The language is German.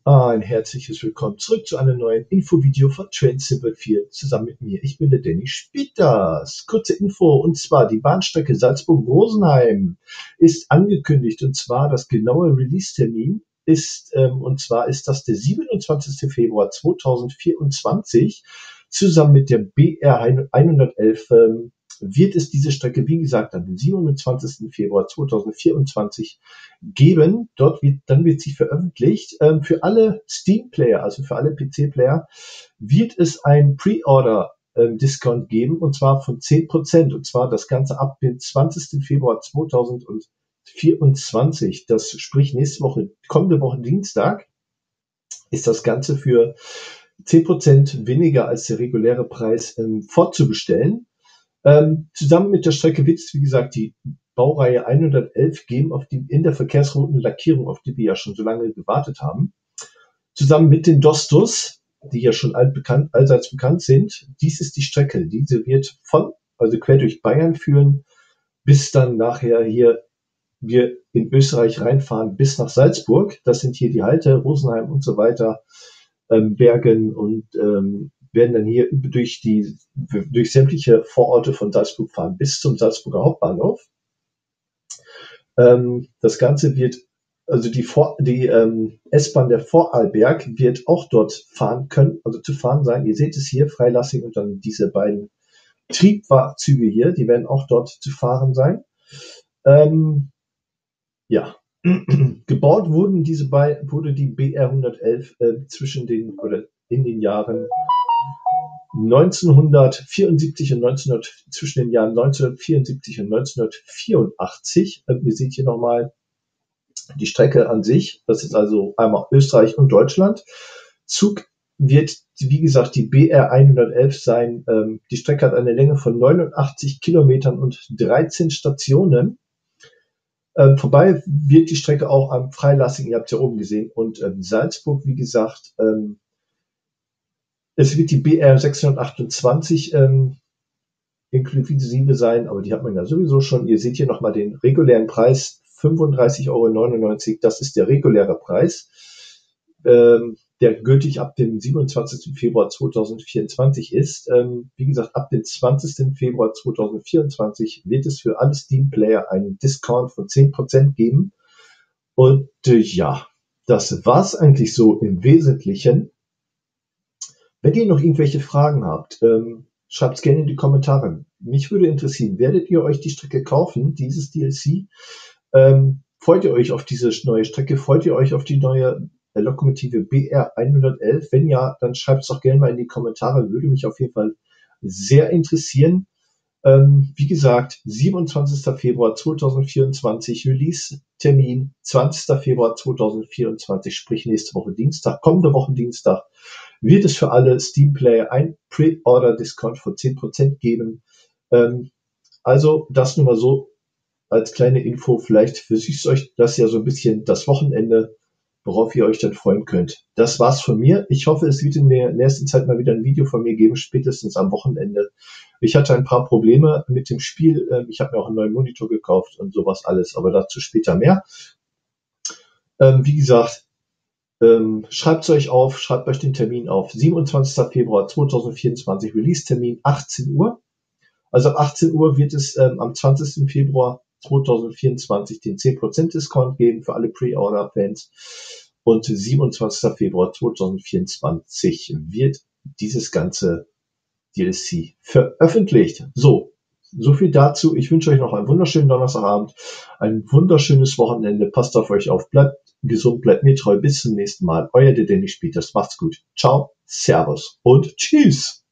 Ein herzliches Willkommen zurück zu einem neuen Infovideo von Train Simple 4 zusammen mit mir. Ich bin der Danny Spitas. Kurze Info, und zwar die Bahnstrecke Salzburg-Rosenheim ist angekündigt, und zwar das genaue Release-Termin ist das der 27. Februar 2024. Zusammen mit der BR 111 wird es diese Strecke, wie gesagt, am 27. Februar 2024 geben. Dann wird sie veröffentlicht. Für alle Steam-Player, also für alle PC-Player, wird es ein Pre-Order-Discount geben, und zwar von 10%, und zwar das Ganze ab dem 20. Februar 2024. Das sprich nächste Woche, kommende Woche Dienstag, ist das Ganze für 10% weniger als der reguläre Preis vorzubestellen. Zusammen mit der Strecke wird es, wie gesagt, die Baureihe 111 geben, in der Verkehrsroutenlackierung, auf die wir ja schon so lange gewartet haben. Zusammen mit den Dostos, die ja schon allseits bekannt sind. Dies ist die Strecke. Diese wird also quer durch Bayern führen, bis dann nachher hier wir in Österreich reinfahren bis nach Salzburg. Das sind hier die Halte, Rosenheim und so weiter, Bergen, und werden dann hier durch sämtliche Vororte von Salzburg fahren bis zum Salzburger Hauptbahnhof. Das Ganze wird, also die S-Bahn der Vorarlberg wird auch dort fahren können, also zu fahren sein. Ihr seht es hier, Freilassing und dann diese beiden Triebwahrzüge hier, die werden auch dort zu fahren sein. Ja, gebaut wurde die BR 111 in den Jahren 1974 und zwischen den Jahren 1974 und 1984. Ihr seht hier nochmal die Strecke an sich. Das ist also einmal Österreich und Deutschland. Zug wird, wie gesagt, die BR 111 sein. Die Strecke hat eine Länge von 89 Kilometern und 13 Stationen. Vorbei wird die Strecke auch am Freilassing, ihr habt es ja oben gesehen, und Salzburg, wie gesagt, es wird die BR 628 inklusive sein, aber die hat man ja sowieso schon. Ihr seht hier nochmal den regulären Preis, 35,99 €, das ist der reguläre Preis, der gültig ab dem 27. Februar 2024 ist. Wie gesagt, ab dem 20. Februar 2024 wird es für alle Steam-Player einen Discount von 10% geben. Und ja, das war's eigentlich so im Wesentlichen. Wenn ihr noch irgendwelche Fragen habt, schreibt es gerne in die Kommentare. Mich würde interessieren, werdet ihr euch die Strecke kaufen, dieses DLC? Freut ihr euch auf diese neue Strecke? Freut ihr euch auf die neue Lokomotive BR 111? Wenn ja, dann schreibt es doch gerne mal in die Kommentare. Würde mich auf jeden Fall sehr interessieren. Wie gesagt, 27. Februar 2024, Release-Termin 20. Februar 2024, sprich nächste Woche Dienstag, kommende Woche Dienstag, wird es für alle Steam-Player ein Pre-Order-Discount von 10% geben. Also das nur mal so als kleine Info. Vielleicht versüßt euch das ja so ein bisschen das Wochenende, worauf ihr euch dann freuen könnt. Das war's von mir. Ich hoffe, es wird in der nächsten Zeit mal wieder ein Video von mir geben, spätestens am Wochenende. Ich hatte ein paar Probleme mit dem Spiel. Ich habe mir auch einen neuen Monitor gekauft und sowas alles, aber dazu später mehr. Wie gesagt, schreibt es euch auf, schreibt euch den Termin auf. 27. Februar 2024, Release-Termin 18 Uhr. Also ab 18 Uhr wird es am 20. Februar 2024 den 10% Discount geben für alle Pre-Order-Fans. Und 27. Februar 2024 wird dieses ganze DLC veröffentlicht. So viel dazu. Ich wünsche euch noch einen wunderschönen Donnerstagabend, ein wunderschönes Wochenende. Passt auf euch auf, bleibt gesund, bleibt mir treu. Bis zum nächsten Mal. Euer der Danny Spitas. Macht's gut. Ciao, Servus und Tschüss.